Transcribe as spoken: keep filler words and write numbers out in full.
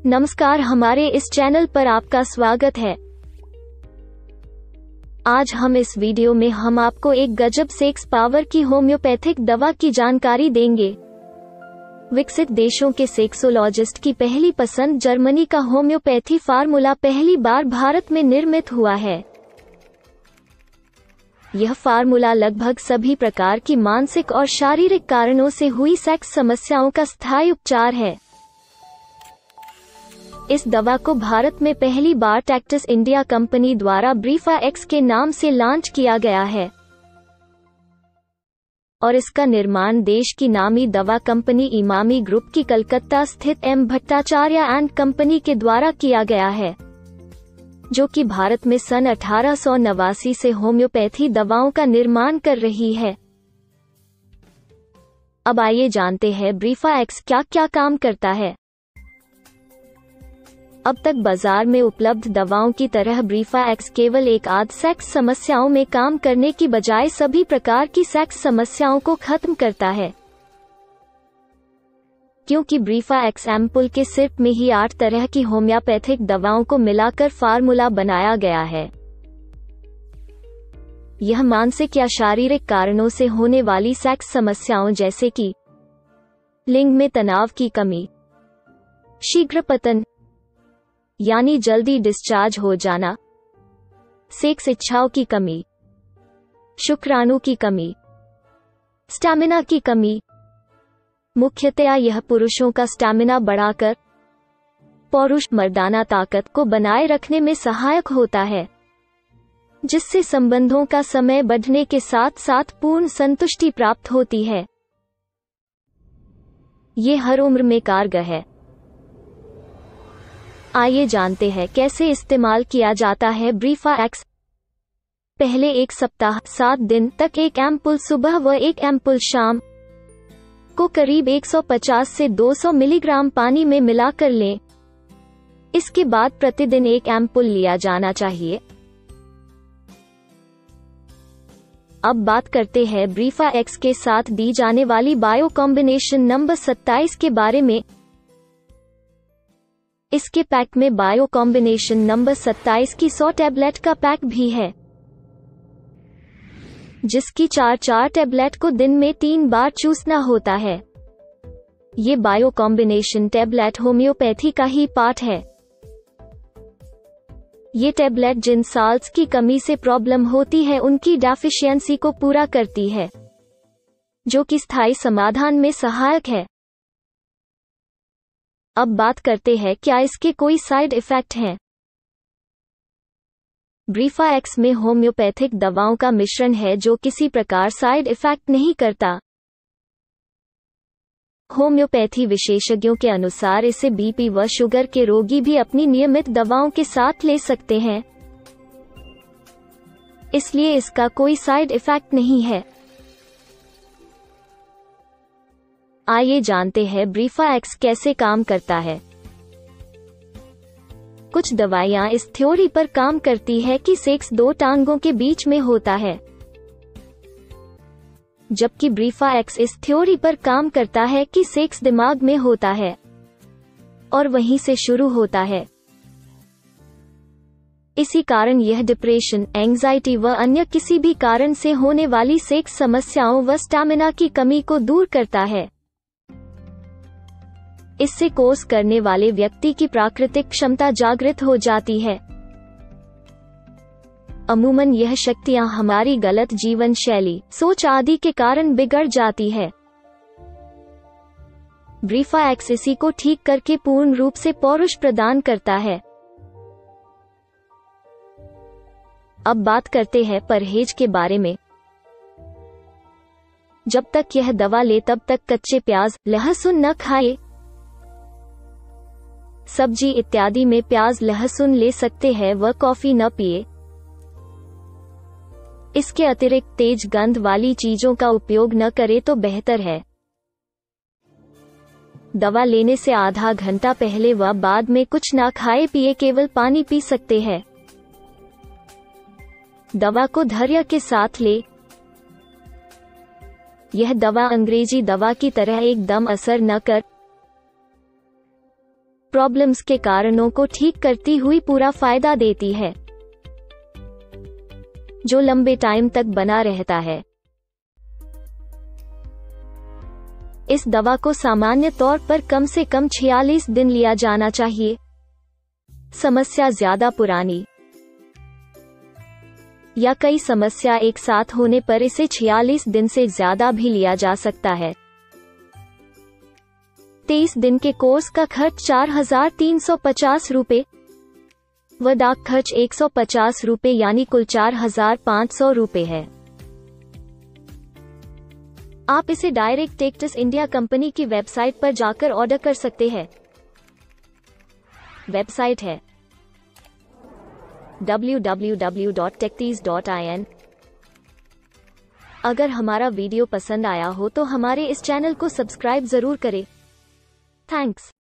नमस्कार, हमारे इस चैनल पर आपका स्वागत है। आज हम इस वीडियो में हम आपको एक गजब सेक्स पावर की होम्योपैथिक दवा की जानकारी देंगे। विकसित देशों के सेक्सोलॉजिस्ट की पहली पसंद जर्मनी का होम्योपैथी फार्मूला पहली बार भारत में निर्मित हुआ है। यह फार्मूला लगभग सभी प्रकार की मानसिक और शारीरिक कारणों से हुई सेक्स समस्याओं का स्थायी उपचार है। इस दवा को भारत में पहली बार टैक्टिस इंडिया कंपनी द्वारा ब्रीफा एक्स के नाम से लॉन्च किया गया है और इसका निर्माण देश की नामी दवा कंपनी इमामी ग्रुप की कलकत्ता स्थित एम भट्टाचार्य एंड कंपनी के द्वारा किया गया है, जो कि भारत में सन अठारह सौ नवासी से होम्योपैथी दवाओं का निर्माण कर रही है। अब आइए जानते हैं ब्रीफा एक्स क्या क्या काम करता है। अब तक बाजार में उपलब्ध दवाओं की तरह ब्रीफा एक्स केवल एक आध सेक्स समस्याओं में काम करने की बजाय सभी प्रकार की सेक्स समस्याओं को खत्म करता है, क्योंकि ब्रीफा एक्स एम्पुल के सिर्फ में ही आठ तरह की होम्योपैथिक दवाओं को मिलाकर फार्मूला बनाया गया है। यह मानसिक या शारीरिक कारणों से होने वाली सेक्स समस्याओं जैसे कि लिंग में तनाव की कमी, शीघ्र पतन यानी जल्दी डिस्चार्ज हो जाना, सेक्स इच्छाओं की कमी, शुक्राणु की कमी, स्टैमिना की कमी, मुख्यतया यह पुरुषों का स्टैमिना बढ़ाकर पौरुष मर्दाना ताकत को बनाए रखने में सहायक होता है, जिससे संबंधों का समय बढ़ने के साथ साथ पूर्ण संतुष्टि प्राप्त होती है। ये हर उम्र में कारगर है। आइए जानते हैं कैसे इस्तेमाल किया जाता है ब्रीफा एक्स। पहले एक सप्ताह सात दिन तक एक एम्पुल सुबह व एक एम्पुल शाम को करीब एक सौ पचास से दो सौ मिलीग्राम पानी में मिलाकर लें। इसके बाद प्रतिदिन एक एम्पुल लिया जाना चाहिए। अब बात करते हैं ब्रीफा एक्स के साथ दी जाने वाली बायो कॉम्बिनेशन नंबर सत्ताईस के बारे में। इसके पैक में बायो कॉम्बिनेशन नंबर सत्ताईस की सौ टैबलेट का पैक भी है, जिसकी चार चार टैबलेट को दिन में तीन बार चूसना होता है। ये बायो कॉम्बिनेशन टैबलेट होम्योपैथी का ही पार्ट है। ये टैबलेट जिन साल्ट्स की कमी से प्रॉब्लम होती है उनकी डेफिशिएंसी को पूरा करती है, जो कि स्थायी समाधान में सहायक है। अब बात करते हैं क्या इसके कोई साइड इफेक्ट हैं। ब्रीफा एक्स में होम्योपैथिक दवाओं का मिश्रण है जो किसी प्रकार साइड इफेक्ट नहीं करता। होम्योपैथी विशेषज्ञों के अनुसार इसे बीपी व शुगर के रोगी भी अपनी नियमित दवाओं के साथ ले सकते हैं, इसलिए इसका कोई साइड इफेक्ट नहीं है। आइए जानते हैं ब्रीफा एक्स कैसे काम करता है। कुछ दवाइयां इस थ्योरी पर काम करती है कि सेक्स दो टांगों के बीच में होता है, जबकि ब्रीफा एक्स इस थ्योरी पर काम करता है कि सेक्स दिमाग में होता है और वहीं से शुरू होता है। इसी कारण यह डिप्रेशन, एंग्जाइटी व अन्य किसी भी कारण से होने वाली सेक्स समस्याओं व स्टैमिना की कमी को दूर करता है। इससे कोर्स करने वाले व्यक्ति की प्राकृतिक क्षमता जागृत हो जाती है। अमूमन यह शक्तियां हमारी गलत जीवन शैली, सोच आदि के कारण बिगड़ जाती है। ब्रीफा एक्स इसी को ठीक करके पूर्ण रूप से पौरुष प्रदान करता है। अब बात करते हैं परहेज के बारे में। जब तक यह दवा ले तब तक कच्चे प्याज, लहसुन न खाए। सब्जी इत्यादि में प्याज लहसुन ले सकते हैं व कॉफी न पिए। इसके अतिरिक्त तेज गंध वाली चीजों का उपयोग न करे तो बेहतर है। दवा लेने से आधा घंटा पहले व बाद में कुछ ना खाए पिए केवल पानी पी सकते हैं। दवा को धैर्य के साथ ले। यह दवा अंग्रेजी दवा की तरह एकदम असर न कर प्रॉब्लम्स के कारणों को ठीक करती हुई पूरा फायदा देती है, जो लंबे टाइम तक बना रहता है। इस दवा को सामान्य तौर पर कम से कम छियालीस दिन लिया जाना चाहिए। समस्या ज्यादा पुरानी या कई समस्या एक साथ होने पर इसे छियालीस दिन से ज्यादा भी लिया जा सकता है। तेईस दिन के कोर्स का खर्च चार हजार तीन सौ पचास रुपये व डाक खर्च एक सौ पचास रुपये यानी कुल चार हजार पाँच सौ रुपये है। आप इसे डायरेक्ट टेक्टस इंडिया कंपनी की वेबसाइट पर जाकर ऑर्डर कर सकते हैं। वेबसाइट है W W W dot tectis dot I N. अगर हमारा वीडियो पसंद आया हो तो हमारे इस चैनल को सब्सक्राइब जरूर करें। थैंक्स।